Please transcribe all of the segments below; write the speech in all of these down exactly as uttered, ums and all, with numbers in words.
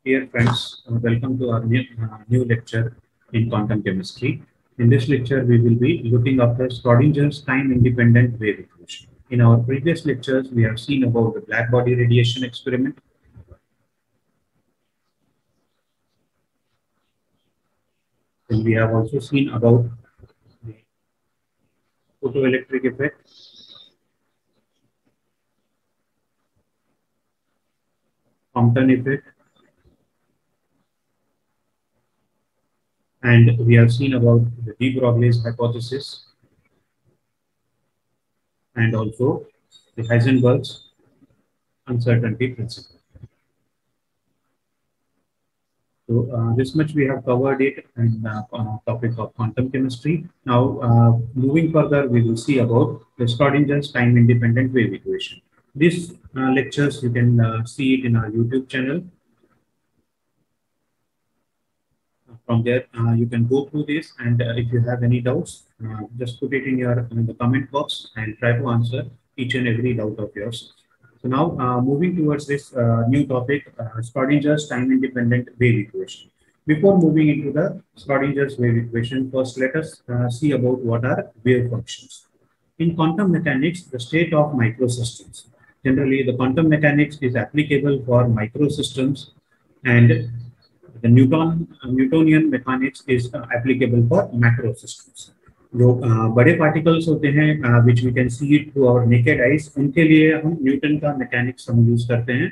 Dear friends, uh, welcome to our new, uh, new lecture in quantum chemistry. In this lecture, we will be looking at the Schrodinger's time-independent wave equation. In our previous lectures, we have seen about the black body radiation experiment. And we have also seen about the photoelectric effect, Compton effect, and we have seen about the de Broglie's hypothesis and also the Heisenberg's uncertainty principle. So uh, this much we have covered it in uh, on topic of quantum chemistry. Now, uh, moving further, we will see about the Schrodinger's time-independent wave equation. These uh, lectures, you can uh, see it in our YouTube channel. From there, uh, you can go through this, and uh, if you have any doubts, uh, just put it in your in the comment box and try to answer each and every doubt of yours. So now, uh, moving towards this uh, new topic, uh, Schrodinger's time-independent wave equation. Before moving into the Schrodinger's wave equation, first let us uh, see about what are wave functions. In quantum mechanics, the state of microsystems. Generally, the quantum mechanics is applicable for microsystems, and the Newton uh, Newtonian mechanics is uh, applicable for macro systems. जो uh, बड़े particles होते हैं uh, which we can see it through our naked eyes, उनके लिए हम Newton का mechanics हम use करते हैं.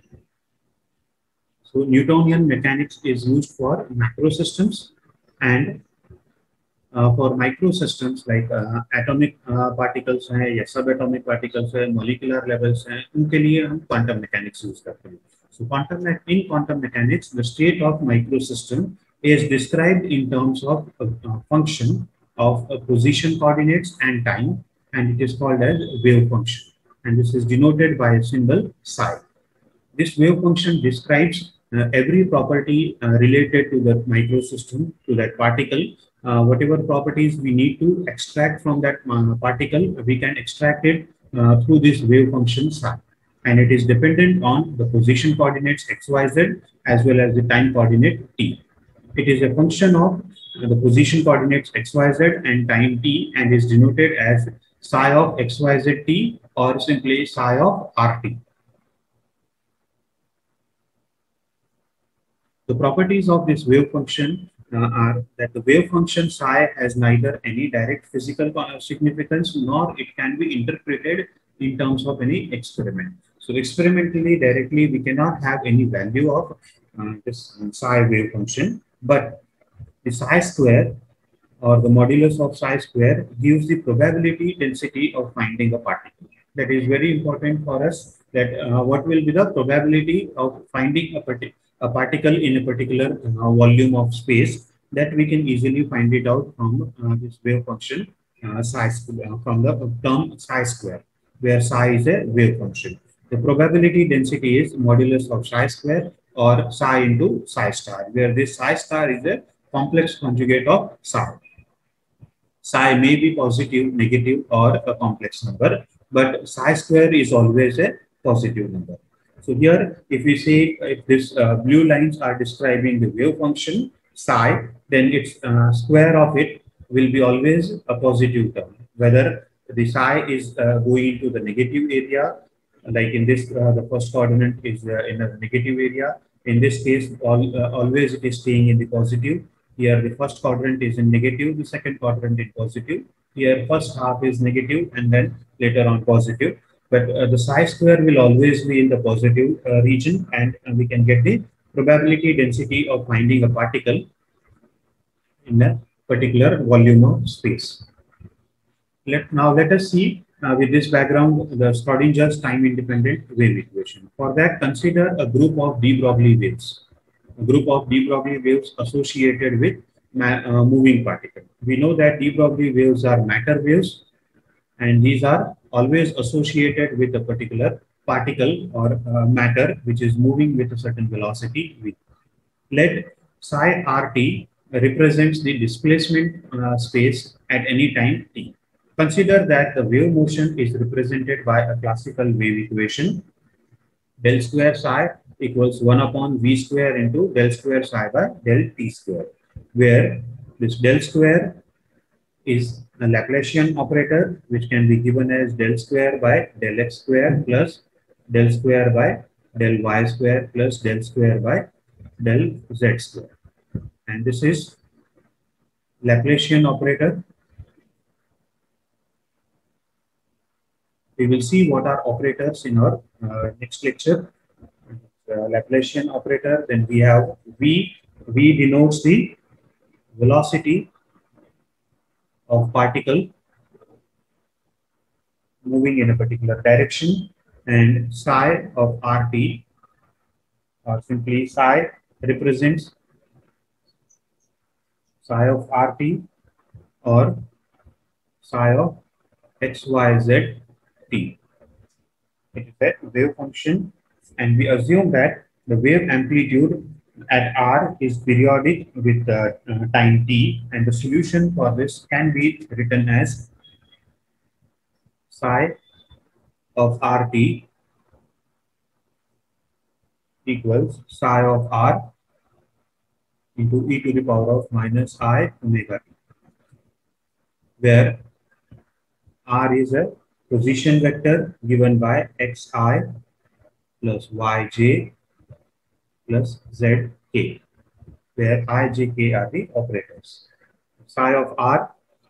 So Newtonian mechanics is used for macro systems, and uh, for micro systems like uh, atomic uh, particles हैं या subatomic particles हैं, molecular levels हैं, उनके लिए हम quantum mechanics use करते हैं. So quantum in quantum mechanics, the state of microsystem is described in terms of a, a function of a position coordinates and time, and it is called as wave function. And this is denoted by a symbol psi. This wave function describes uh, every property uh, related to the microsystem, to that particle. Uh, whatever properties we need to extract from that uh, particle, we can extract it uh, through this wave function psi. And it is dependent on the position coordinates x, y, z as well as the time coordinate t. It is a function of the position coordinates x, y, z and time t, and is denoted as psi of x, y, z t, or simply psi of rt. The properties of this wave function uh, are that the wave function psi has neither any direct physical significance nor it can be interpreted in terms of any experiment. So experimentally, directly, we cannot have any value of uh, this psi wave function, but the psi square or the modulus of psi square gives the probability density of finding a particle. That is very important for us, that uh, what will be the probability of finding a, partic a particle in a particular uh, volume of space, that we can easily find it out from uh, this wave function uh, psi square, from the term psi square, where psi is a wave function. The probability density is modulus of psi square or psi into psi star, where this psi star is a complex conjugate of psi. Psi may be positive, negative, or a complex number, but psi square is always a positive number. So here, if we say if this uh, blue lines are describing the wave function psi, then its uh, square of it will be always a positive term, whether the psi is uh, going into the negative area. Like in this, uh, the first coordinate is uh, in a negative area. In this case, all, uh, always it is staying in the positive. Here, the first quadrant is in negative, the second quadrant is positive. Here, first half is negative, and then later on positive. But uh, the psi square will always be in the positive uh, region, and uh, we can get the probability density of finding a particle in a particular volume of space. Let, now, let us see. Uh, with this background, the Schrodinger's time-independent wave equation. For that, consider a group of de Broglie waves. A group of de Broglie waves associated with uh, moving particle. We know that de Broglie waves are matter waves, and these are always associated with a particular particle or uh, matter which is moving with a certain velocity v. Let psi rt represents the displacement uh, space at any time t. Consider that the wave motion is represented by a classical wave equation. Del square psi equals one upon v square into del square psi by del t square, where this del square is a Laplacian operator which can be given as del square by del x square plus del square by del y square plus del square by del z square. And this is Laplacian operator. We will see what are operators in our uh, next lecture. Uh, Laplacian operator, then we have v. V denotes the velocity of particle moving in a particular direction, and psi of rt, or simply psi, represents psi of rt or psi of xyz t. It is a wave function, and we assume that the wave amplitude at r is periodic with uh, uh, time t, and the solution for this can be written as psi of rt equals psi of r into e to the power of minus I omega t, where r is a position vector given by xi plus yj plus zk, where I, j, k are the operators. Psi of r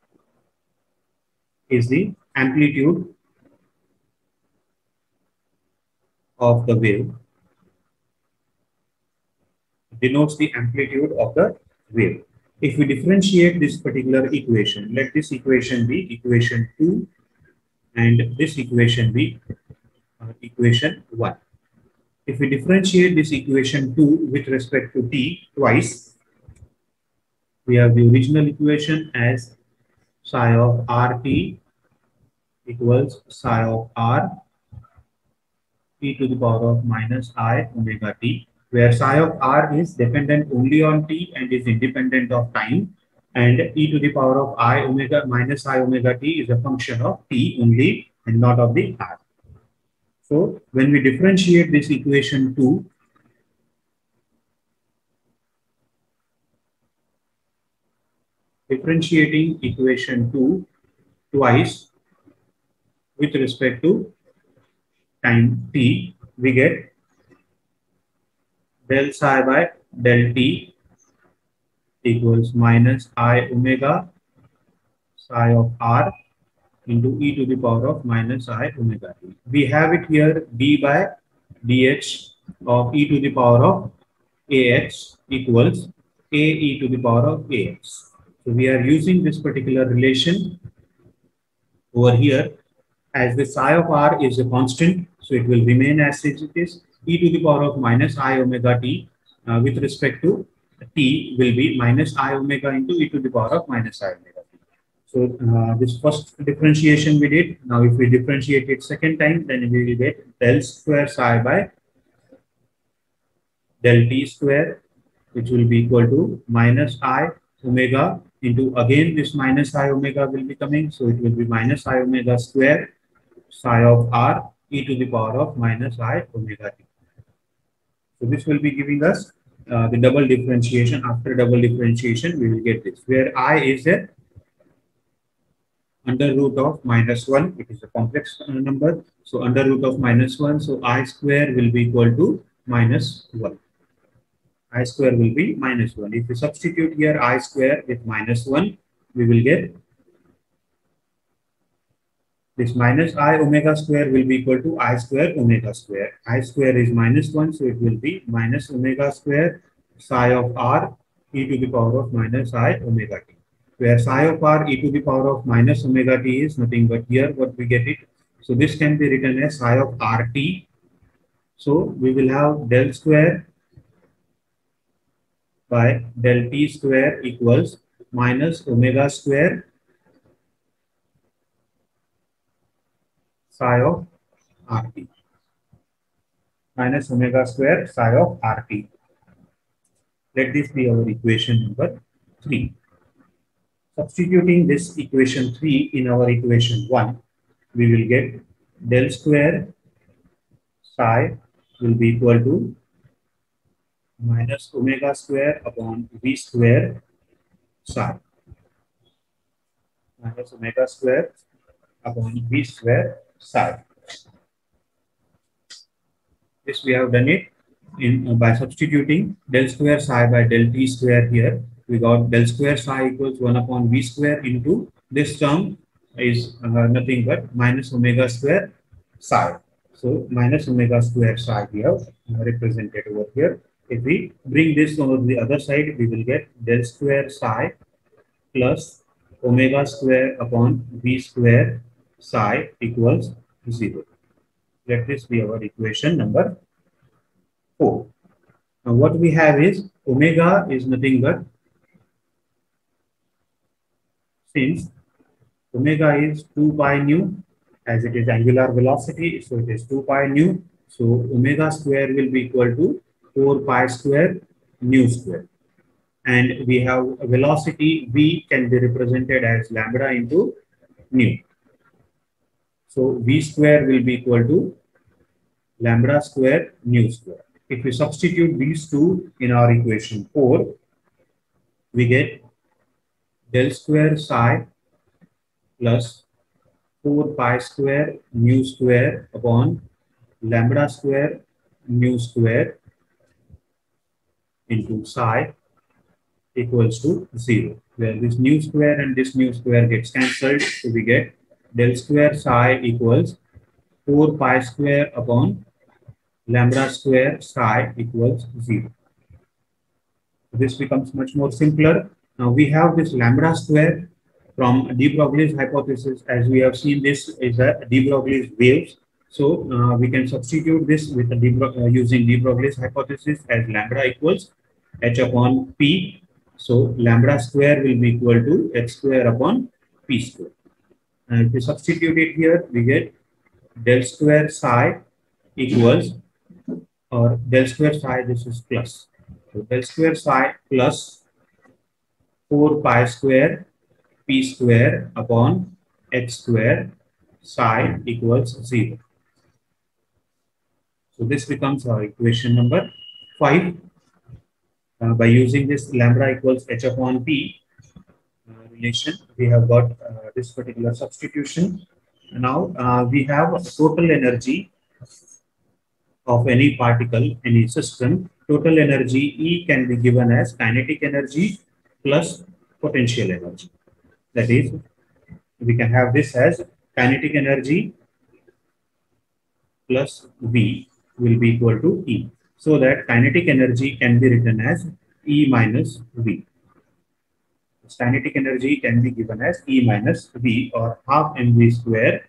is the amplitude of the wave, denotes the amplitude of the wave. If we differentiate this particular equation, let this equation be equation two and this equation be uh, equation one. If we differentiate this equation two with respect to t twice, we have the original equation as psi of rt equals psi of r e to the power of minus I omega t, where psi of r is dependent only on t and is independent of time, and e to the power of I omega minus I omega t is a function of t only and not of the r. So when we differentiate this equation two, differentiating equation two twice with respect to time t, we get del psi by del t equals minus I omega psi of r into e to the power of minus I omega t. We have it here d by dh of e to the power of ax equals a e to the power of ax. So we are using this particular relation over here, as the psi of r is a constant, so it will remain as it is. E to the power of minus I omega t uh, with respect to t will be minus I omega into e to the power of minus I omega t. So uh, this first differentiation we did. Now if we differentiate it second time, then we will get del square psi by del t square, which will be equal to minus I omega into, again this minus I omega will be coming, so it will be minus I omega square psi of r e to the power of minus I omega t. So this will be giving us uh, the double differentiation. After double differentiation, we will get this, where I is a under root of minus one. It is a complex number, so under root of minus one, so I square will be equal to minus one. I square will be minus one. If we substitute here I square with minus one, we will get this minus I omega square will be equal to I square omega square. I square is minus one, so it will be minus omega square psi of r e to the power of minus I omega t, where psi of r e to the power of minus omega t is nothing but here what we get it. So this can be written as psi of rt. So we will have del square by del t square equals minus omega square psi of rt, minus omega square psi of rt. Let this be our equation number three. Substituting this equation three in our equation one, we will get del square psi will be equal to minus omega square upon v square psi. Minus omega square upon v square psi. This we have done it in uh, by substituting del square psi by del t square here. We got del square psi equals one upon v square into this term is uh, nothing but minus omega square psi. So minus omega square psi we have represented over here. If we bring this over the other side, we will get del square psi plus omega square upon v square psi equals zero. Let this be our equation number four. Now what we have is omega is nothing but, since omega is two pi nu, as it is angular velocity, so it is two pi nu. So omega square will be equal to four pi square nu square. And we have a velocity v can be represented as lambda into nu. So v square will be equal to lambda square nu square. If we substitute these two in our equation four, we get del square psi plus four pi square nu square upon lambda square nu square into psi equals to zero, where this nu square and this nu square gets cancelled. So we get del square psi equals four pi square upon lambda square psi equals zero. This becomes much more simpler. Now we have this lambda square from de Broglie's hypothesis. As we have seen, this is a de Broglie's waves. So uh, we can substitute this with the de uh, using de Broglie's hypothesis as lambda equals h upon p. So lambda square will be equal to h square upon p square. And if we substitute it here, we get del square psi equals, or del square psi, this is plus. So del square psi plus four pi square p square upon h square psi equals zero. So this becomes our equation number five. Uh, by using this lambda equals h upon p uh, relation, we have got uh, this particular substitution. Now uh, we have total energy of any particle, any system. Total energy E can be given as kinetic energy plus potential energy. That is, we can have this as kinetic energy plus V will be equal to E. So that kinetic energy can be written as E minus V. Kinetic energy can be given as E minus V, or half mv square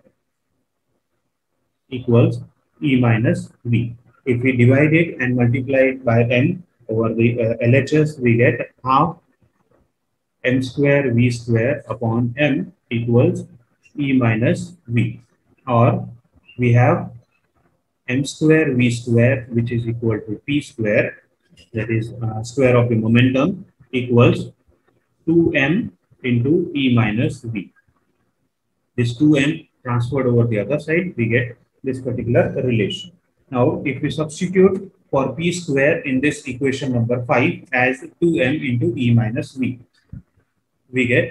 equals E minus V. If we divide it and multiply it by m over the uh, L H S, we get half m square v square upon m equals E minus V. Or we have m square v square, which is equal to p square, that is uh, square of the momentum, equals two m into E minus V. This two m transferred over the other side, we get this particular relation. Now, if we substitute for p square in this equation number five as two m into E minus V, we get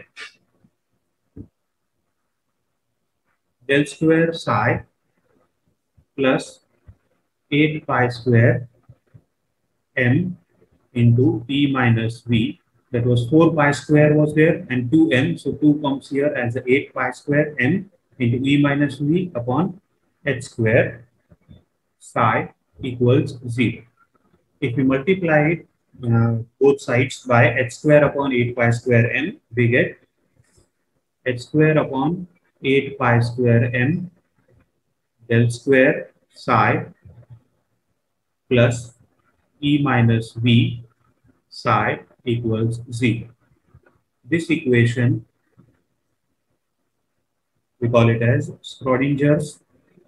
del square psi plus eight pi square m into E minus V. That was four pi square was there and two m. So two comes here as eight pi square m into E minus V upon h square psi equals zero. If we multiply it uh, both sides by h square upon eight pi square m, we get h square upon eight pi square m del square psi plus E minus V psi equals zero. This equation, we call it as Schrodinger's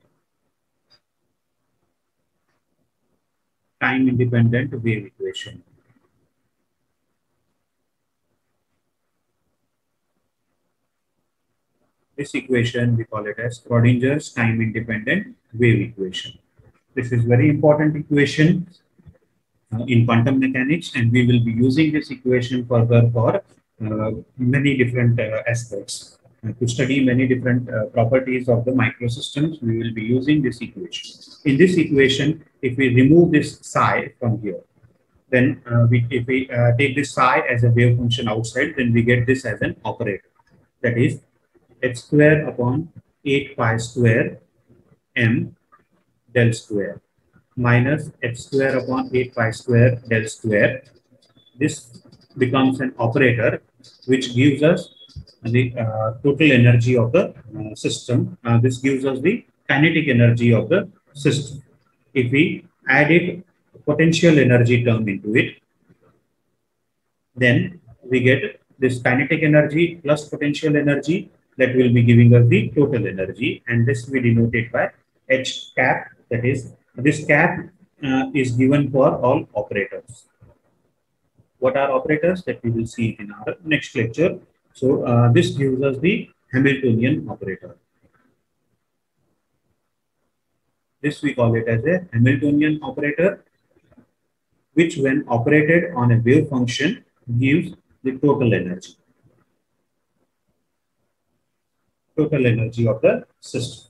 time-independent wave equation. This equation, we call it as Schrodinger's time-independent wave equation. This is very important equation uh, in quantum mechanics, and we will be using this equation further for uh, many different uh, aspects. Uh, to study many different uh, properties of the microsystems, we will be using this equation. In this equation, if we remove this psi from here, then uh, we, if we uh, take this psi as a wave function outside, then we get this as an operator. That is x square upon eight pi square m del square minus x square upon eight pi square del square. This becomes an operator which gives us the uh, total energy of the uh, system. Uh, this gives us the kinetic energy of the system. If we add it potential energy term into it, then we get this kinetic energy plus potential energy that will be giving us the total energy, and this we denote it by H cap. That is, this cap uh, is given for all operators. What are operators? That we will see in our next lecture. So uh, this gives us the Hamiltonian operator. This we call it as a Hamiltonian operator, which when operated on a wave function gives the total energy. Total energy of the system.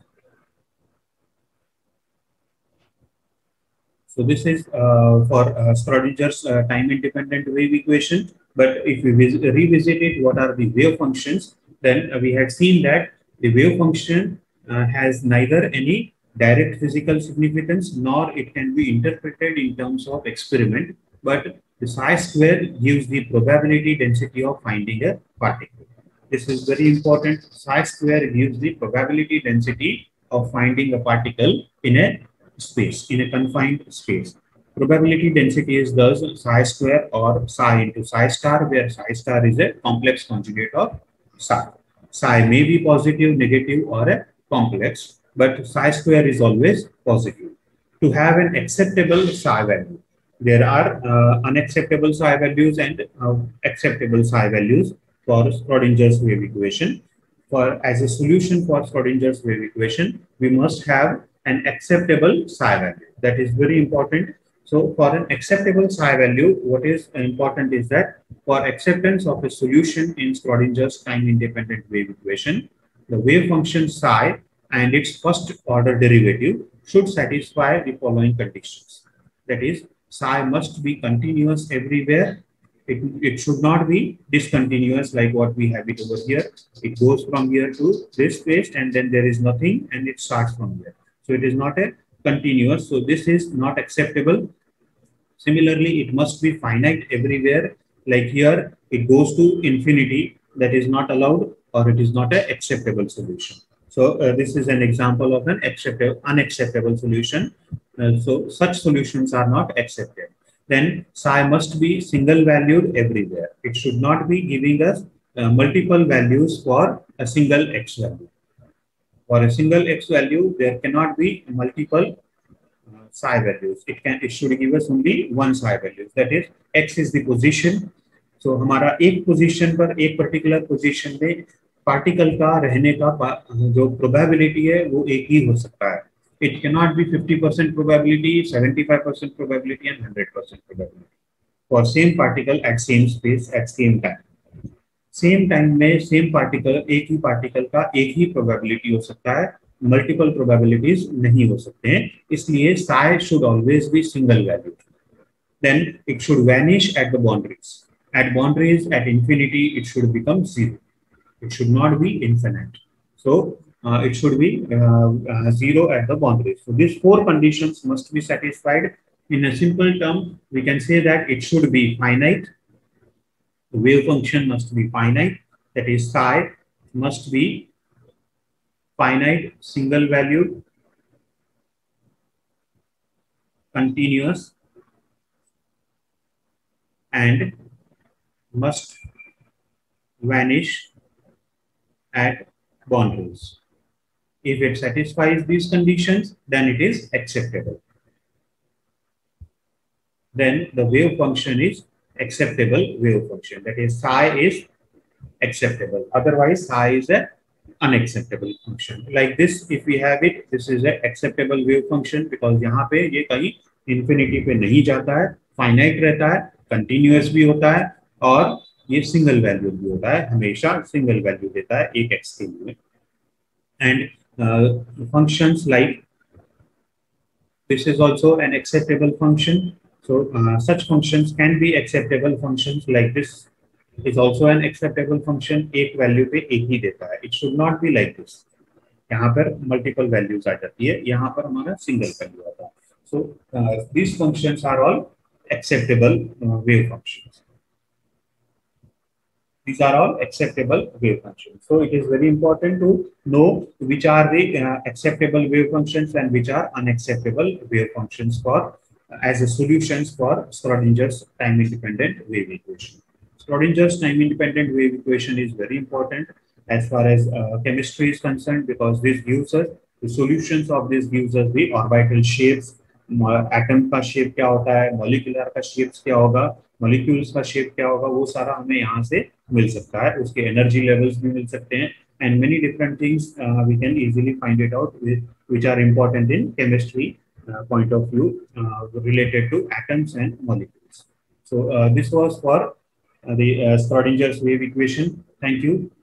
So this is uh, for uh, Schrodinger's uh, time-independent wave equation. But if we revisit it, what are the wave functions? Then uh, we had seen that the wave function uh, has neither any direct physical significance nor it can be interpreted in terms of experiment. But the psi square gives the probability density of finding a particle. This is very important. Psi square gives the probability density of finding a particle in a space, in a confined space. Probability density is thus psi square or psi into psi star, where psi star is a complex conjugate of psi. Psi may be positive, negative, or a complex, but psi square is always positive. To have an acceptable psi value, there are uh, unacceptable psi values and uh, acceptable psi values for Schrodinger's wave equation. For as a solution for Schrodinger's wave equation, we must have an acceptable psi value. That is very important. So for an acceptable psi value, what is important is that for acceptance of a solution in Schrodinger's time-independent wave equation, the wave function psi and its first order derivative should satisfy the following conditions. That is, psi must be continuous everywhere. It, it should not be discontinuous like what we have it over here. It goes from here to this place and then there is nothing and it starts from here. So it is not a continuous. So this is not acceptable. Similarly, it must be finite everywhere. Like here, it goes to infinity. That is not allowed, or it is not an acceptable solution. So uh, this is an example of an acceptable, unacceptable solution. Uh, so such solutions are not accepted. Then psi must be single valued everywhere. It should not be giving us uh, multiple values for a single x value. For a single x value, there cannot be multiple uh, psi values. It can, it should give us only one psi value. That is, x is the position. So हमारा एक position पर एक particular position में particle का रहने का जो probability है वो एक ही हो सकता है. It cannot be fifty percent probability, seventy-five percent probability, and one hundred percent probability for same particle at same space at same time. Same time में सेम पार्टिकल एक ही पार्टिकल का एक ही प्रोबेबिलिटी हो सकता है, मल्टीपल प्रोबेबिलिटीज नहीं हो सकते हैं. इसलिए psi should always be single value. Then it should vanish at the boundaries. At boundaries, at infinity, it should become zero. It should not be infinite. So uh, it should be uh, uh, zero at the boundaries. So these four conditions must be satisfied. In a simple term, we can say that it should be finite. The wave function must be finite. That is, psi must be finite, single valued, continuous, and must vanish at boundaries. If it satisfies these conditions, then it is acceptable. Then the wave function is acceptable wave function. That is, psi is acceptable. Otherwise, psi is an unacceptable function. Like this, if we have it, this is an acceptable wave function because यहाँ पे ये कहीं infinity पे नहीं जाता है. Finite रहता है, कंटिन्यूअस भी होता है, और ये सिंगल वैल्यू भी होता है, हमेशा सिंगल वैल्यू देता है एक एक्स के लिए. And functions like this is also an acceptable function. So uh, such functions can be acceptable functions, like this is also an acceptable function. एक वैल्यू पे एक ही देता है. It should not be like this. यहाँ पर multiple values आ जाती है, यहाँ पर हमारा सिंगल वैल्यू आता है. So these functions are all acceptable uh, wave functions. These are all acceptable wave functions. So it is very important to know which are the uh, acceptable wave functions and which are unacceptable wave functions for uh, as a solutions for Schrodinger's time independent wave equation. Schrodinger's time independent wave equation is very important as far as uh, chemistry is concerned, because this gives us the solutions of this gives us the orbital shapes, atom का shape क्या होता है, molecular का shapes क्या होगा, molecules का shape क्या होगा, वो सारा हमें यहाँ से मिल सकता है. उसके एनर्जी लेवल्स भी मिल सकते हैं, and many different things we can easily find it out which are important in chemistry point of view uh, related to atoms and molecules. So uh, this was for uh, the uh, Schrodinger's wave equation. Thank you.